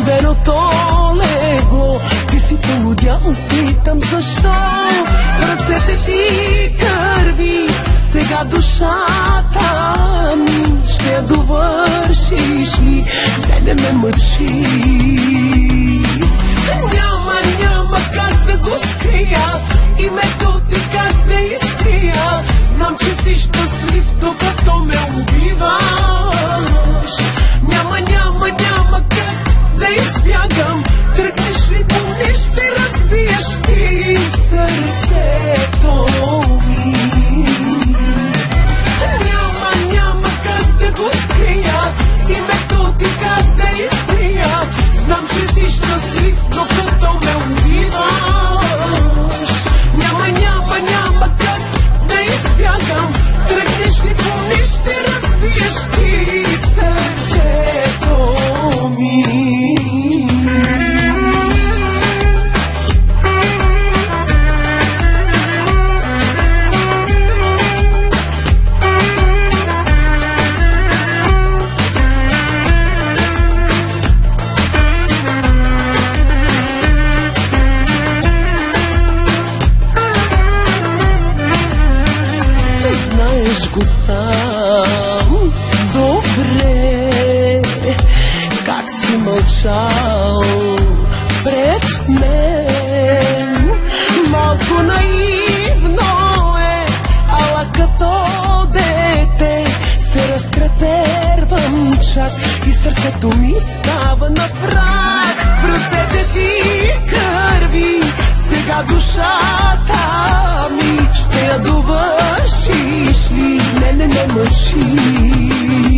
студеното легло. Ти си полудял, питам защо. В ръцете ти кърви, сега душата ми. Ще я довършиш ли? Не ме мъчи. Няма как да го скрия, името ти как да изтрия. Знам, че си щастлив, докато ме убиваш. Няма как да избягам. Тръгнеш ли, помниш, ще разбиеш ти сърцето ми. Няма как да го скрия, името ти как да изтрия. Знам, че си щастлив, докато ме убиваш. Няма как да избягам. Тръгнеш ли, помниш, ще разбиеш ти сърцето ми. Знаеш го сам добре, как си мълчал пред мен. Малко наивно е, ала като дете се разтрепервам чак и сърцето ми става на прах. В ръцете ти кърви, сега душата ми. Ще я довършиш ли? Не мъчи.